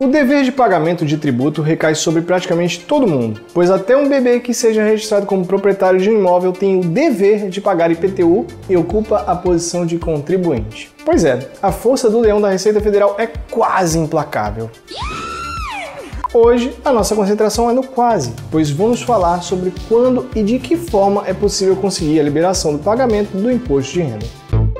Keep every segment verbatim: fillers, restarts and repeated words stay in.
O dever de pagamento de tributo recai sobre praticamente todo mundo, pois até um bebê que seja registrado como proprietário de um imóvel tem o dever de pagar I P T U e ocupa a posição de contribuinte. Pois é, a força do leão da Receita Federal é quase implacável. Hoje, a nossa concentração é no quase, pois vamos falar sobre quando e de que forma é possível conseguir a liberação do pagamento do imposto de renda.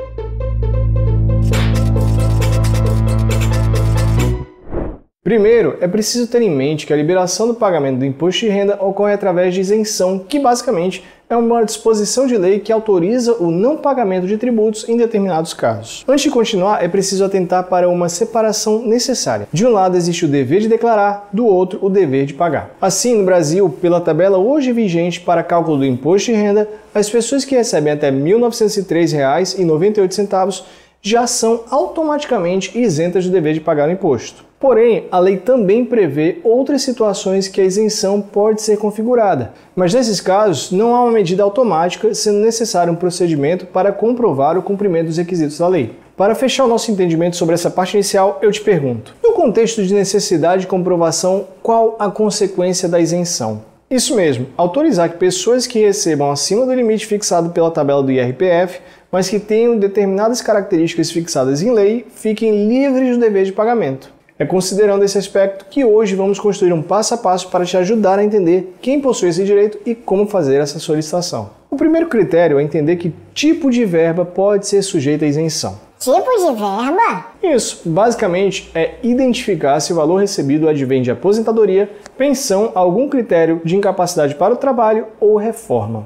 Primeiro, é preciso ter em mente que a liberação do pagamento do imposto de renda ocorre através de isenção, que basicamente é uma disposição de lei que autoriza o não pagamento de tributos em determinados casos. Antes de continuar, é preciso atentar para uma separação necessária. De um lado existe o dever de declarar, do outro o dever de pagar. Assim, no Brasil, pela tabela hoje vigente para cálculo do imposto de renda, as pessoas que recebem até mil novecentos e três reais e noventa e oito centavos já são automaticamente isentas do dever de pagar o imposto. Porém, a lei também prevê outras situações que a isenção pode ser configurada, mas nesses casos não há uma medida automática, sendo necessário um procedimento para comprovar o cumprimento dos requisitos da lei. Para fechar o nosso entendimento sobre essa parte inicial, eu te pergunto, no contexto de necessidade de comprovação, qual a consequência da isenção? Isso mesmo, autorizar que pessoas que recebam acima do limite fixado pela tabela do I R P F, mas que tenham determinadas características fixadas em lei, fiquem livres do dever de pagamento. É considerando esse aspecto que hoje vamos construir um passo a passo para te ajudar a entender quem possui esse direito e como fazer essa solicitação. O primeiro critério é entender que tipo de verba pode ser sujeita à isenção. Tipo de verba? Isso, basicamente, é identificar se o valor recebido advém de aposentadoria, pensão, algum critério de incapacidade para o trabalho ou reforma.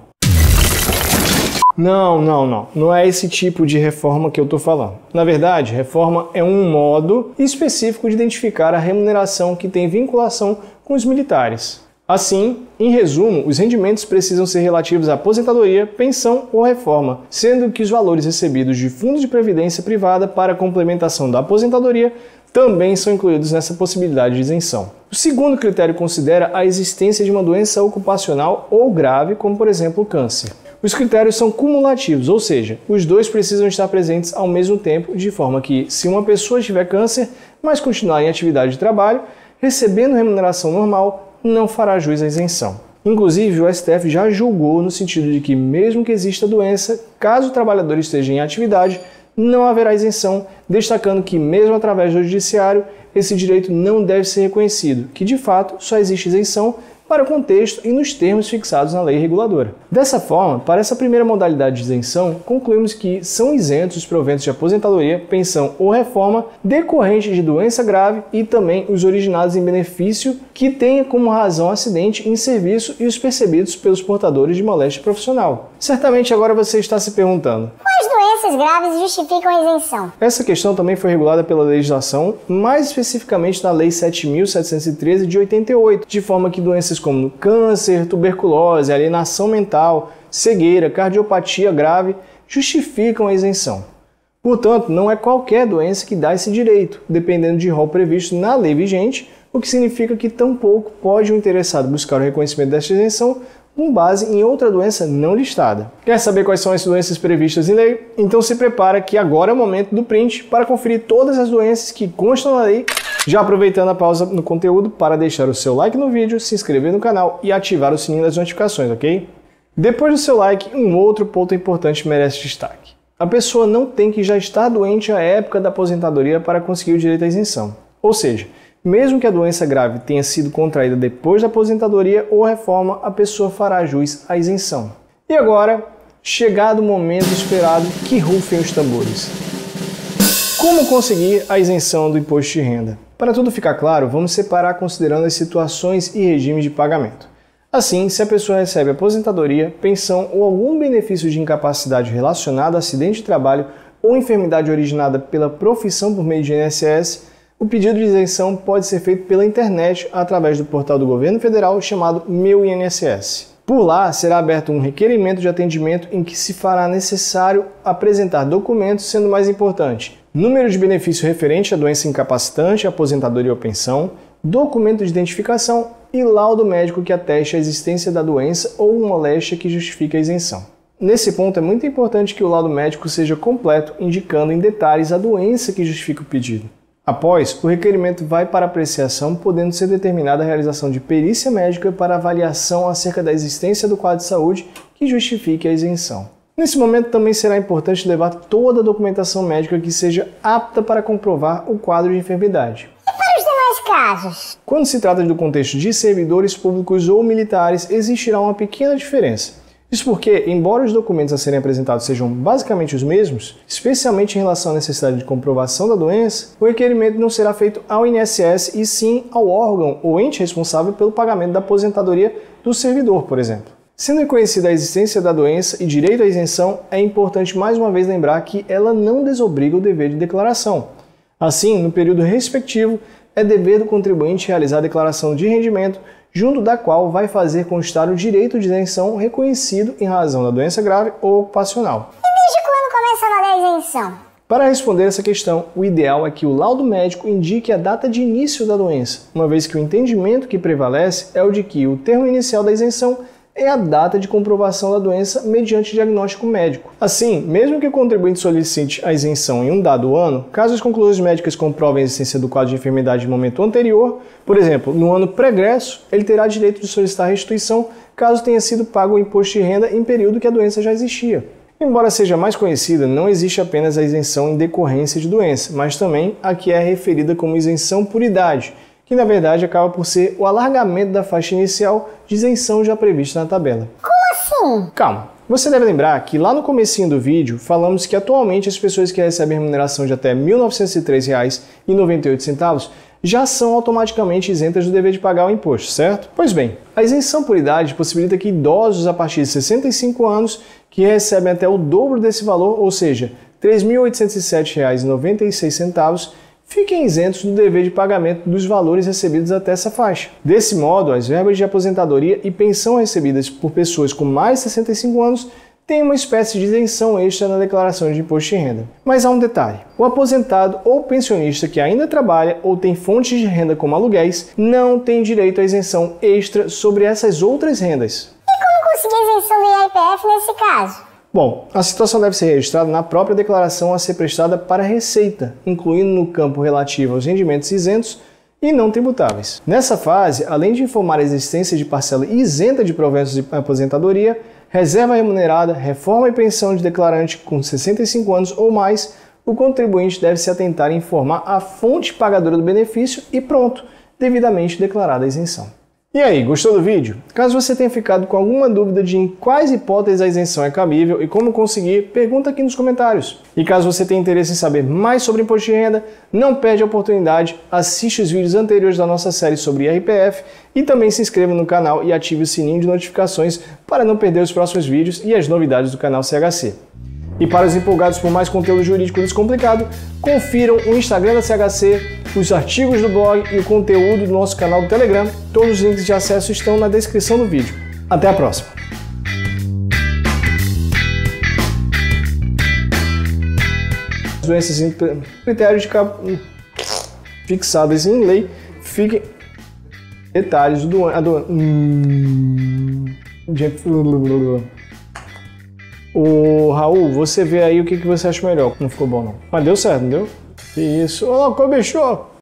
Não, não, não. Não é esse tipo de reforma que eu estou falando. Na verdade, reforma é um modo específico de identificar a remuneração que tem vinculação com os militares. Assim, em resumo, os rendimentos precisam ser relativos à aposentadoria, pensão ou reforma, sendo que os valores recebidos de fundos de previdência privada para a complementação da aposentadoria também são incluídos nessa possibilidade de isenção. O segundo critério considera a existência de uma doença ocupacional ou grave, como por exemplo o câncer. Os critérios são cumulativos, ou seja, os dois precisam estar presentes ao mesmo tempo, de forma que, se uma pessoa tiver câncer, mas continuar em atividade de trabalho, recebendo remuneração normal, não fará jus à isenção. Inclusive, o S T F já julgou no sentido de que, mesmo que exista doença, caso o trabalhador esteja em atividade, não haverá isenção, destacando que, mesmo através do judiciário, esse direito não deve ser reconhecido, que de fato só existe isenção para o contexto e nos termos fixados na lei reguladora. Dessa forma, para essa primeira modalidade de isenção, concluímos que são isentos os proventos de aposentadoria, pensão ou reforma decorrentes de doença grave e também os originados em benefício que tenha como razão acidente em serviço e os percebidos pelos portadores de moléstia profissional. Certamente agora você está se perguntando: quais doenças graves justificam a isenção? Essa questão também foi regulada pela legislação, mais especificamente na Lei sete mil setecentos e treze de oitenta e oito, de forma que doenças como câncer, tuberculose, alienação mental, cegueira, cardiopatia grave justificam a isenção. Portanto, não é qualquer doença que dá esse direito, dependendo de rol previsto na lei vigente, o que significa que tampouco pode o interessado buscar o reconhecimento desta isenção com base em outra doença não listada. Quer saber quais são as doenças previstas em lei? Então se prepara que agora é o momento do print para conferir todas as doenças que constam na lei, já aproveitando a pausa no conteúdo para deixar o seu like no vídeo, se inscrever no canal e ativar o sininho das notificações, ok? Depois do seu like, um outro ponto importante merece destaque. A pessoa não tem que já estar doente à época da aposentadoria para conseguir o direito à isenção. Ou seja, mesmo que a doença grave tenha sido contraída depois da aposentadoria ou reforma, a pessoa fará jus à isenção. E agora, chegado o momento esperado, que rufem os tambores. Como conseguir a isenção do imposto de renda? Para tudo ficar claro, vamos separar considerando as situações e regimes de pagamento. Assim, se a pessoa recebe aposentadoria, pensão ou algum benefício de incapacidade relacionado a acidente de trabalho ou enfermidade originada pela profissão por meio de I N S S, o pedido de isenção pode ser feito pela internet através do portal do governo federal chamado Meu I N S S. Por lá, será aberto um requerimento de atendimento em que se fará necessário apresentar documentos, sendo mais importante número de benefício referente à doença incapacitante, aposentadoria ou pensão, documento de identificação e laudo médico que ateste a existência da doença ou moléstia que justifique a isenção. Nesse ponto é muito importante que o laudo médico seja completo, indicando em detalhes a doença que justifica o pedido. Após, o requerimento vai para apreciação, podendo ser determinada a realização de perícia médica para avaliação acerca da existência do quadro de saúde que justifique a isenção. Nesse momento também será importante levar toda a documentação médica que seja apta para comprovar o quadro de enfermidade. E para os demais casos? Quando se trata do contexto de servidores públicos ou militares, existirá uma pequena diferença. Isso porque, embora os documentos a serem apresentados sejam basicamente os mesmos, especialmente em relação à necessidade de comprovação da doença, o requerimento não será feito ao I N S S e sim ao órgão ou ente responsável pelo pagamento da aposentadoria do servidor, por exemplo. Sendo reconhecida a existência da doença e direito à isenção, é importante mais uma vez lembrar que ela não desobriga o dever de declaração. Assim, no período respectivo, é dever do contribuinte realizar a declaração de rendimento, junto da qual vai fazer constar o direito de isenção reconhecido em razão da doença grave ou ocupacional. E desde quando começa a valer a isenção? Para responder essa questão, o ideal é que o laudo médico indique a data de início da doença, uma vez que o entendimento que prevalece é o de que o termo inicial da isenção é a data de comprovação da doença mediante diagnóstico médico. Assim, mesmo que o contribuinte solicite a isenção em um dado ano, caso as conclusões médicas comprovem a existência do quadro de enfermidade no momento anterior, por exemplo, no ano pregresso, ele terá direito de solicitar restituição caso tenha sido pago o imposto de renda em período que a doença já existia. Embora seja mais conhecida, não existe apenas a isenção em decorrência de doença, mas também a que é referida como isenção por idade, que na verdade acaba por ser o alargamento da faixa inicial de isenção já prevista na tabela. Como assim? Calma, você deve lembrar que lá no comecinho do vídeo falamos que atualmente as pessoas que recebem remuneração de até mil novecentos e três reais e noventa e oito centavos já são automaticamente isentas do dever de pagar o imposto, certo? Pois bem, a isenção por idade possibilita que idosos a partir de sessenta e cinco anos que recebem até o dobro desse valor, ou seja, três mil oitocentos e sete reais e noventa e seis centavos, fiquem isentos do dever de pagamento dos valores recebidos até essa faixa. Desse modo, as verbas de aposentadoria e pensão recebidas por pessoas com mais de sessenta e cinco anos têm uma espécie de isenção extra na declaração de imposto de renda. Mas há um detalhe: o aposentado ou pensionista que ainda trabalha ou tem fontes de renda como aluguéis não tem direito à isenção extra sobre essas outras rendas. E como conseguir a isenção do I R P F nesse caso? Bom, a situação deve ser registrada na própria declaração a ser prestada para a Receita, incluindo no campo relativo aos rendimentos isentos e não tributáveis. Nessa fase, além de informar a existência de parcela isenta de proventos de aposentadoria, reserva remunerada, reforma e pensão de declarante com sessenta e cinco anos ou mais, o contribuinte deve se atentar em informar a fonte pagadora do benefício e pronto, devidamente declarada a isenção. E aí, gostou do vídeo? Caso você tenha ficado com alguma dúvida de em quais hipóteses a isenção é cabível e como conseguir, pergunta aqui nos comentários. E caso você tenha interesse em saber mais sobre imposto de renda, não perde a oportunidade, assiste os vídeos anteriores da nossa série sobre I R P F e também se inscreva no canal e ative o sininho de notificações para não perder os próximos vídeos e as novidades do canal C H C. E para os empolgados por mais conteúdo jurídico descomplicado, confiram o Instagram da C H C, os artigos do blog e o conteúdo do nosso canal do Telegram. Todos os links de acesso estão na descrição do vídeo. Até a próxima! As doenças em critérios de cap... fixadas em lei, fiquem detalhes do doente. Ô, Raul, você vê aí o que, que você acha melhor. Não ficou bom, não. Mas deu certo, não deu? Isso. Ô, louco, bicho!